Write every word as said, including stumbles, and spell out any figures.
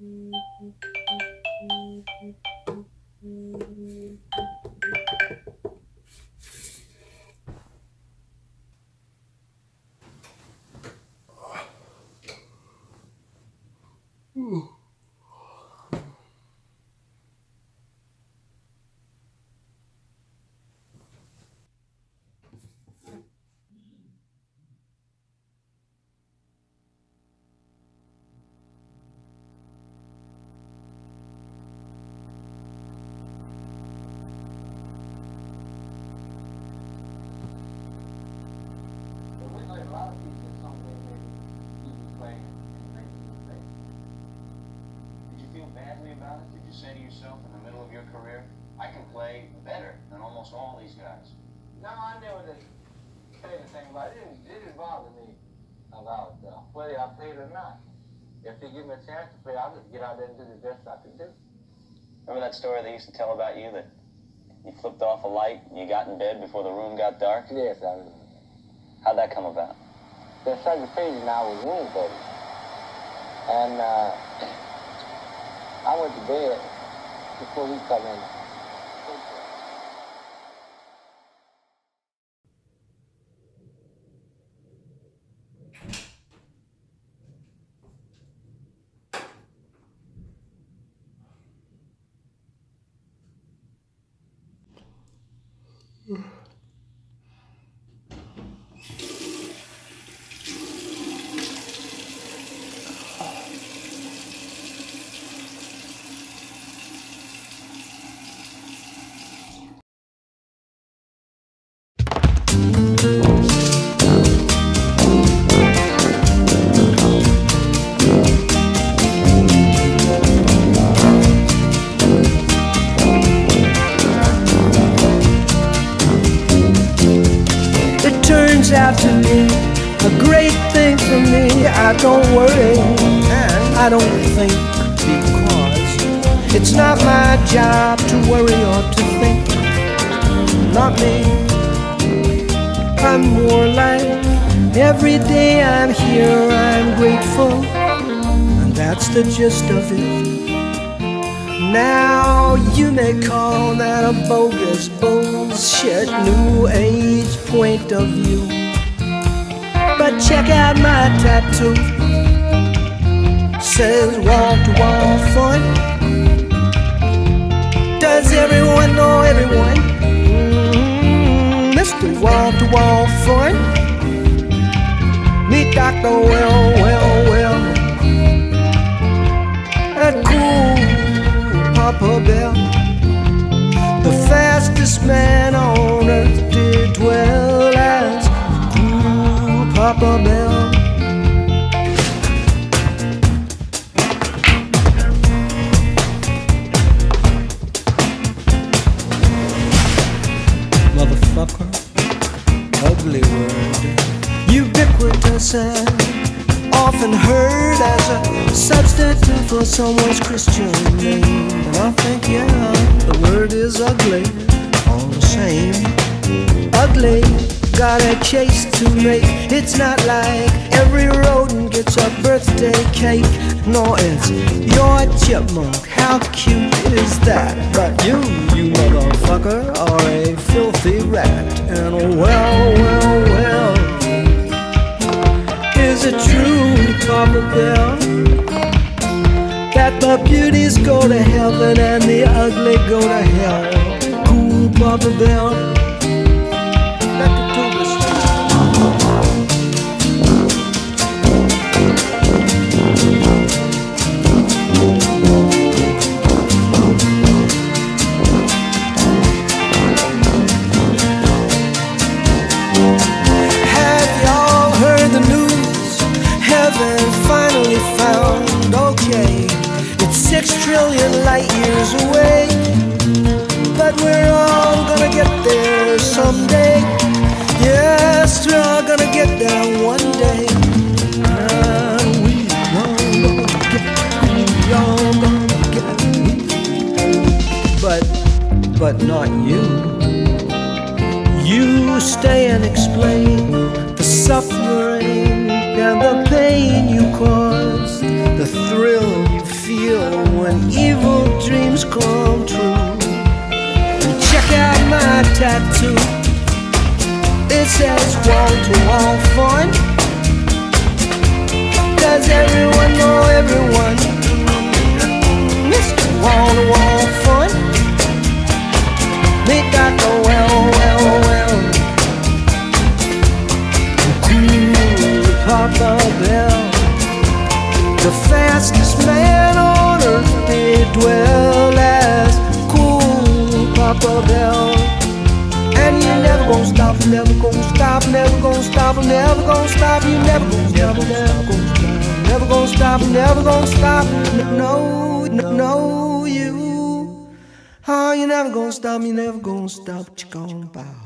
Say to yourself in the middle of your career, I can play better than almost all these guys? No, I never did say anything about it. It didn't, it didn't bother me about uh, whether I played or not. If they give me a chance to play, I'll just get out there and do the best I can do. Remember that story they used to tell about you, that you flipped off a light and you got in bed before the room got dark? Yes, I remember. How'd that come about? There's such a page and I was room buddy. And uh, I went to bed before we come in. Out to be a great thing for me. I don't worry and I don't think, because it's not my job to worry or to think. Not me. I'm more like every day I'm here I'm grateful, and that's the gist of it. Now you may call that a bogus bullshit new age point of view, but check out my tattoo. Says wall to wall fun. Does everyone know everyone? Mm-hmm. Mister Wall to wall fun. Meet Doctor Well, well, well. That cool Papa Bell, the fastest man on earth did dwell as cool Papa Bell. Motherfucker, ugly word, ubiquitous and often heard as a substitute for someone's Christian name. And I think, yeah, the word is ugly, all the same. Ugly, got a case to make. It's not like every rodent gets a birthday cake. No, it's your chipmunk, how cute is that? But you, you motherfucker, are a filthy rat. And well, well, well, is it true, Papa Bell, that the beauties go to heaven and the ugly go to hell? Cool Papa Bell. Finally found, okay, it's six trillion light years away, but we're all gonna get there someday. Yes, we're all gonna get there one day. And we all gonna get, we all gonna get, but, but not you. You stay and explain the suffering and the pain you caused, the thrill you feel says wall-to-wall fun. Does everyone know everyone? Mister Wall-to-wall fun. They got the well, well, well. Cool Papa Bell, the fastest man on earth did dwell as Cool Papa Bell. And you never gonna stop, never gonna stop, never gonna stop, never gonna stop, you never gonna stop, never gonna stop, never gonna stop, no, no, no, you. Oh, you never gonna stop, you never gonna stop, what you gonna about?